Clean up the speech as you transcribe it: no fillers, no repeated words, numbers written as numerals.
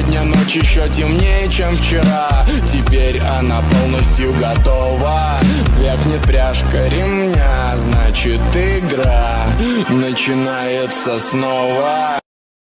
Сегодня ночь еще темнее, чем вчера. Теперь она полностью готова. Звякнет пряжка ремня, значит игра начинается снова.